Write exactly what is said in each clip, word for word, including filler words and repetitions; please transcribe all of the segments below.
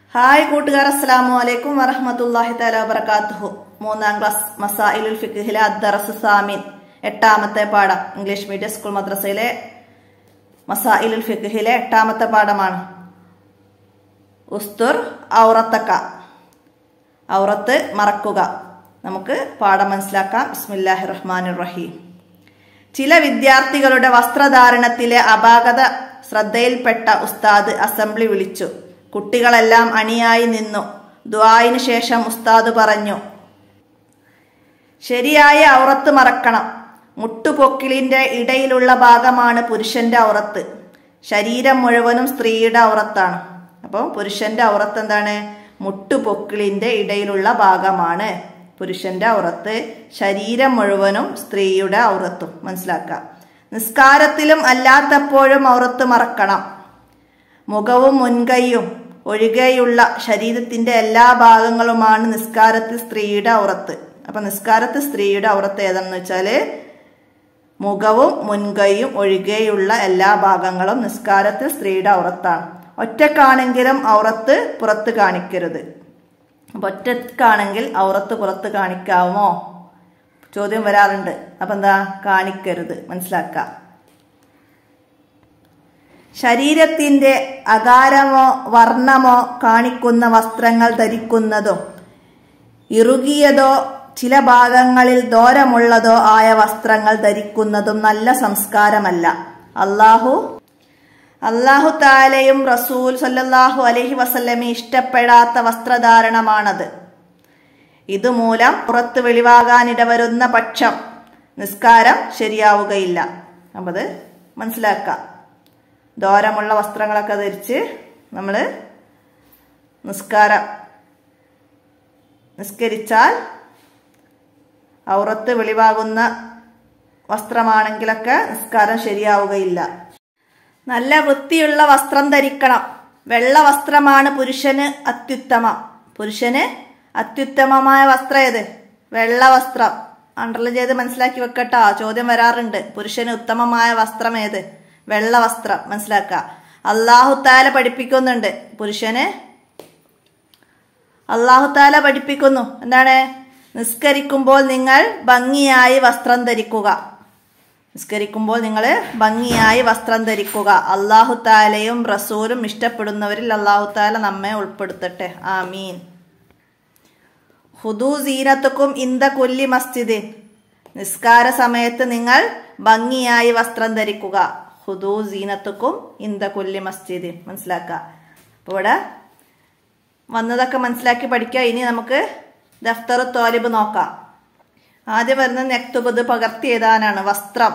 Hi കൂട്ടുകാർ, അസ്സലാമു അലൈക്കും വറഹ്മത്തുള്ളാഹി തആല വബറകാതുഹു. മൂന്നാം ക്ലാസ് മസായിലുൽ ഫിഖ്ഹിലെ അദ്ദറസ് സാമിൻ എട്ടാമത്തെ പാഠം, ഇംഗ്ലീഷ് മീഡിയം സ്കൂൾ മദ്രസയിലെ മസായിലുൽ ഫിഖ്ഹിലെ എട്ടാമത്തെ പാഠമാണ്. ഉസ്തുർ ഔറത്തക, ഔറത്ത് മറക്കുക. നമുക്ക് പാഠം മനസ്സിലാക്കാം. ബിസ്മില്ലാഹിർ റഹ്മാനിർ റഹീം. ചില വിദ്യാർത്ഥികളുടെ വസ്ത്രധാരണത്തിലെ അപാകത ശ്രദ്ധയിൽപ്പെട്ട ഉസ്താദ് അസംബ്ലി വിളിച്ചു. കുട്ടികളെല്ലാം അണിയായി നിന്നു. ദുആയിന് ശേഷം ഉസ്താദ് പറഞ്ഞു, ശരിയായ ഔറത്ത് മറക്കണം. മുട്ടുപൊക്കിളിന്റെ ഇടയിലുള്ള ഭാഗമാണ് പുരുഷന്റെ ഔറത്ത്. ശരീരം മുഴുവനും സ്ത്രീയുടെ ഔറത്താണ്. അപ്പോൾ പുരുഷന്റെ ഔറത്ത് എന്താണ്? മുട്ടുപൊക്കിളിന്റെ ഇടയിലുള്ള ഭാഗമാണ് പുരുഷന്റെ ഔറത്ത്. ശരീരം മുഴുവനും സ്ത്രീയുടെ ഔറത്തും. മനസ്സിലാക്കാം. നിസ്കാരത്തിലും അല്ലാത്തപ്പോഴും ഔറത്ത് മറക്കണം. മുഖവും മുൻകൈയും ഒഴികെയുള്ള ശരീരത്തിന്റെ എല്ലാ ഭാഗങ്ങളുമാണ് നിസ്കാരത്തിൽ സ്ത്രീയുടെ ഔറത്ത്. അപ്പൊ നിസ്കാരത്തിൽ സ്ത്രീയുടെ ഔറത്ത് ഏതാണെന്ന് വെച്ചാല് മുഖവും മുൻകൈയും ഒഴികെയുള്ള എല്ലാ ഭാഗങ്ങളും നിസ്കാരത്തിൽ സ്ത്രീയുടെ ഔറത്താണ്. ഒറ്റക്കാണെങ്കിലും ഔറത്ത് പുറത്ത് കാണിക്കരുത്. അപ്പൊ ഒറ്റക്കാണെങ്കിൽ ഔറത്ത് പുറത്ത് കാണിക്കാമോ ചോദ്യം വരാറുണ്ട്. അപ്പൊ എന്താ? കാണിക്കരുത്. മനസ്സിലാക്കാം. ശരീരത്തിന്റെ അകാരമോ വർണ്ണമോ കാണിക്കുന്ന വസ്ത്രങ്ങൾ ധരിക്കുന്നതും ഇറുകിയതോ ചില ഭാഗങ്ങളിൽ ദോരമുള്ളതോ ആയ വസ്ത്രങ്ങൾ ധരിക്കുന്നതും നല്ല സംസ്കാരമല്ല. അല്ലാഹു അല്ലാഹു തആലയും റസൂൽ സല്ലല്ലാഹു അലൈഹി വസല്ലമയും ഇഷ്ടപ്പെടാത്ത വസ്ത്രധാരണമാണത്. ഇതുമൂലം പുറത്ത് വെളിവാകാനിടവരുന്ന പക്ഷം നിസ്കാരം ശരിയാവുകയില്ല. അപ്പൊ അത് മനസ്സിലാക്കാം. ദോരമുള്ള വസ്ത്രങ്ങളൊക്കെ ധരിച്ച് നമ്മൾ നിസ്കാരം നിസ്കരിച്ചാൽ ഔറത്ത് വെളിവാകുന്ന വസ്ത്രമാണെങ്കിലൊക്കെ നിസ്കാരം ശരിയാവുകയില്ല. നല്ല വൃത്തിയുള്ള വസ്ത്രം ധരിക്കണം. വെള്ള വസ്ത്രമാണ് പുരുഷന് അത്യുത്തമം. പുരുഷന് അത്യുത്തമമായ വസ്ത്രം ഏത്? വെള്ള വസ്ത്രം. അണ്ടർലൈൻ ചെയ്ത് മനസ്സിലാക്കി വെക്കട്ടോ, ചോദ്യം വരാറുണ്ട്. പുരുഷന് ഉത്തമമായ വസ്ത്രം ഏത്? വെള്ള വസ്ത്രം. മനസ്സിലാക്കുക. അല്ലാഹു തആല പഠിപ്പിക്കുന്നുണ്ട്. പുരുഷന് അല്ലാഹു തആല പഠിപ്പിക്കുന്നു. എന്താണ്? നിസ്കരിക്കുമ്പോൾ നിങ്ങൾ ഭംഗിയായി വസ്ത്രം ധരിക്കുക. നിസ്കരിക്കുമ്പോൾ നിങ്ങൾ ഭംഗിയായി വസ്ത്രം ധരിക്കുക. അല്ലാഹു തആലയും റസൂലും ഇഷ്ടപ്പെടുന്നവരിൽ അല്ലാഹു തആല നമ്മെ ഉൾപ്പെടുത്തട്ടെ. ആമീൻ. ഖുദൂ സീനത്തുക്കും ഇന്ദ കുല്ലി മസ്ജിദിൻ. നിസ്കാര സമയത്ത് നിങ്ങൾ ഭംഗിയായി വസ്ത്രം ധരിക്കുക. ഖുദൂ സീനത്തുക്കും ഇന്ദ കുല്ലി മസ്ജിദിൻ. മനസ്സിലാക്കുക. അപ്പോൾ ഇവിടെ വന്നതൊക്കെ മനസ്സിലാക്കി പഠിക്കുക. ഇനി നമുക്ക് ദഫ്തർ തോലിബ് നോക്കാം. ആദ്യം വരുന്നത് നെക്തുബ്, പകർത്തി എഴുതാനാണ്. വസ്ത്രം,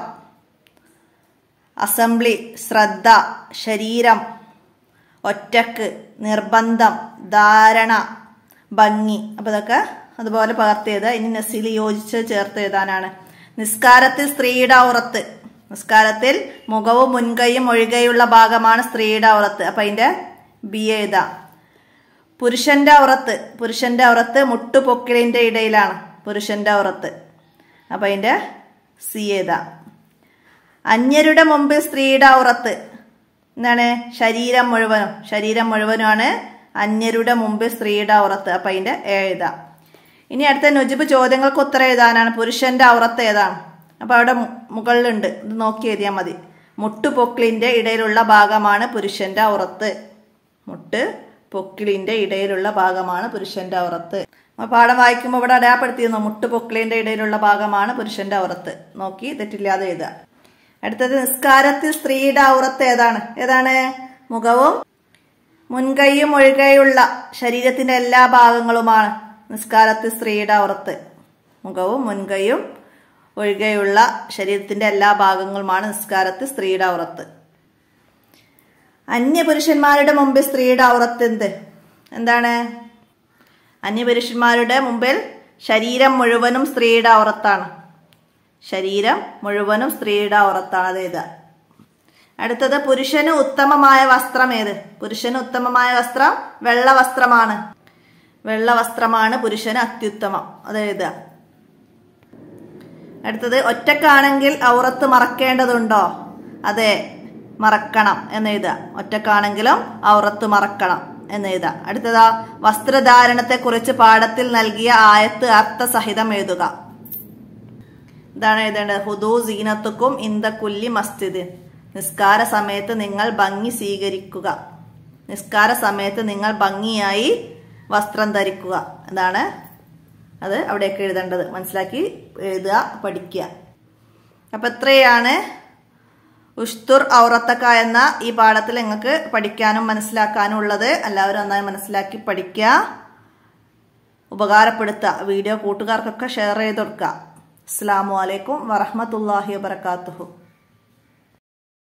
അസംബ്ലി, ശ്രദ്ധ, ശരീരം, ഒറ്റക്ക്, നിർബന്ധം, ധാരണ, ഭംഗി. അപ്പൊ ഇതൊക്കെ അതുപോലെ പകർത്തി എഴുതുക. ഇനി നസിൽ യോജിച്ച് ചേർത്ത് എഴുതാനാണ്. നിസ്കാരത്തിൽ സ്ത്രീയുടെ ഔറത്ത്. നിസ്കാരത്തിൽ മുഖവും മുൻകൈയും ഒഴികെയുള്ള ഭാഗമാണ് സ്ത്രീയുടെ ഔറത്ത്. അപ്പൊ അതിന്റെ ബി എഴുതാം. പുരുഷന്റെ ഔറത്ത്. പുരുഷന്റെ ഔറത്ത് മുട്ടുപൊക്കിളിന്റെ ഇടയിലാണ് പുരുഷന്റെ ഔറത്ത്. അപ്പൊ അതിന്റെ സി എഴുതാം. അന്യരുടെ മുമ്പിൽ സ്ത്രീയുടെ ഔറത്ത് എന്താണ്? ശരീരം മുഴുവനും. ശരീരം മുഴുവനുമാണ് അന്യരുടെ മുമ്പിൽ സ്ത്രീയുടെ ഔറത്ത്. അപ്പൊ അതിന്റെ എ എഴുതാം. ഇനി അടുത്ത നുജുബ് ചോദ്യങ്ങൾക്ക് ഉത്തരം എഴുതാനാണ്. പുരുഷന്റെ ഔറത്ത് ഏതാണ്? അപ്പൊ അവിടെ മുകളിലുണ്ട്, ഇത് നോക്കി എഴുതിയാൽ മതി. മുട്ടുപൊക്കിളിന്റെ ഇടയിലുള്ള ഭാഗമാണ് പുരുഷന്റെ ഔറത്ത്. മുട്ട് പൊക്കിളിന്റെ ഇടയിലുള്ള ഭാഗമാണ് പുരുഷന്റെ ഔറത്ത്. പാഠം വായിക്കുമ്പോൾ ഇവിടെ അടയാളപ്പെടുത്തിയിരുന്നു. മുട്ടുപൊക്കിളിന്റെ ഇടയിലുള്ള ഭാഗമാണ് പുരുഷന്റെ ഔറത്ത്. നോക്കി തെറ്റില്ലാതെ എഴുതുക. അടുത്തത് നിസ്കാരത്തിൽ സ്ത്രീയുടെ ഔറത്ത് ഏതാണ്? ഏതാണ്? മുഖവും മുൻകൈയും ഒഴികെയുള്ള ശരീരത്തിന്റെ എല്ലാ ഭാഗങ്ങളുമാണ് നിസ്കാരത്തിൽ സ്ത്രീയുടെ ഔറത്ത്. മുഖവും മുൻകൈയും ഒഴികെയുള്ള ശരീരത്തിന്റെ എല്ലാ ഭാഗങ്ങളുമാണ് നിസ്കാരത്തിൽ സ്ത്രീയുടെ ഔറത്ത്. അന്യപുരുഷന്മാരുടെ മുമ്പിൽ സ്ത്രീയുടെ ഔറത്ത് എന്ത്? എന്താണ്? അന്യപുരുഷന്മാരുടെ മുമ്പിൽ ശരീരം മുഴുവനും സ്ത്രീയുടെ ഔറത്താണ്. ശരീരം മുഴുവനും സ്ത്രീയുടെ ഔറത്താണ്. അത് ഏത്? അടുത്തത് പുരുഷന് ഉത്തമമായ വസ്ത്രം ഏത്? പുരുഷന് ഉത്തമമായ വസ്ത്രം വെള്ള വസ്ത്രമാണ്. വെള്ള വസ്ത്രമാണ് പുരുഷന് അത്യുത്തമം. അത് എഴുതുക. അടുത്തത് ഒറ്റക്കാണെങ്കിൽ ഔറത്ത് മറക്കേണ്ടതുണ്ടോ? അതെ, മറക്കണം എന്ന് എഴുതുക. ഒറ്റക്കാണെങ്കിലും ഔറത്ത് മറക്കണം എന്ന് എഴുതാം. അടുത്തതാ വസ്ത്രധാരണത്തെ കുറിച്ച് പാഠത്തിൽ നൽകിയ ആയത്ത് അർത്ഥസഹിതം എഴുതുക. ഇതാണ് എഴുതേണ്ടത്. ഹുദൂ സീനത്തുക്കും ഇന്ദ കുല്ലി മസ്ജിദ്. നിസ്കാര സമയത്ത് നിങ്ങൾ ഭംഗി സ്വീകരിക്കുക. നിസ്കാര സമയത്ത് നിങ്ങൾ ഭംഗിയായി വസ്ത്രം ധരിക്കുക. അതാണ് അത് അവിടെയൊക്കെ എഴുതേണ്ടത്. മനസ്സിലാക്കി എഴുതുക, പഠിക്കുക. അപ്പൊ ഇത്രയാണ് ഉഷ്തുർ ഔറത്തക്ക എന്ന ഈ പാഠത്തിൽ നിങ്ങൾക്ക് പഠിക്കാനും മനസ്സിലാക്കാനും ഉള്ളത്. എല്ലാവരും നന്നായി മനസ്സിലാക്കി പഠിക്കുക, ഉപകാരപ്പെടുത്തുക. വീഡിയോ കൂട്ടുകാർക്കൊക്കെ ഷെയർ ചെയ്ത് കൊടുക്കുക. അസ്സലാമു അലൈക്കും വറഹ്മത്തുള്ളാഹി വബറകാതുഹു.